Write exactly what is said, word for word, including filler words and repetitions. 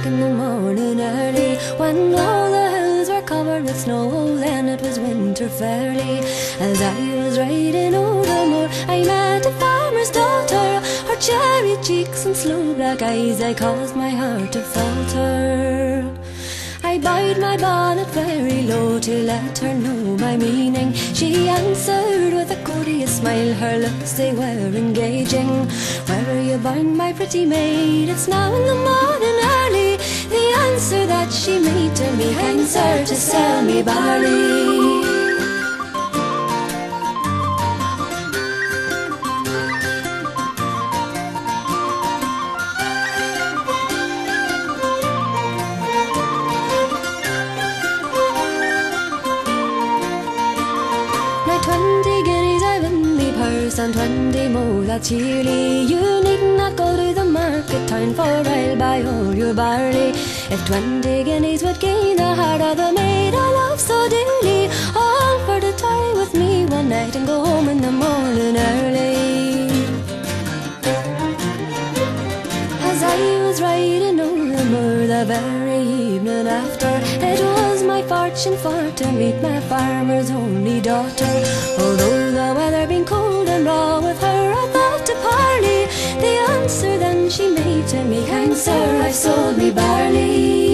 back in the morning early, when all the hills were covered with snow. Then it was winter fairly. As I was riding o'er the moor, I met a farmer's daughter. Her cherry cheeks and sloe-black eyes, they caused my heart to falter. I bowed my bonnet very low to let her know my meaning. She answered with a courteous smile, her looks they were engaging. Where are you bound, my pretty maid? It's now in the morning early. The answer that she made to me, kind sir, to sell me barley. Twenty guineas I've in me purse, and twenty more that's yearly. You need not go to the market town, for I'll buy all your barley. If twenty guineas would gain the heart of the maid I love so dearly, all for to tarry with me one night and go home in the morning early. As I was riding over the moor the very evening after, it was my fortune for to meet my farmer's only daughter. Although the weather been cold and raw, with her I thought to parley. The answer then she made to me, kind sir, I've sold me barley.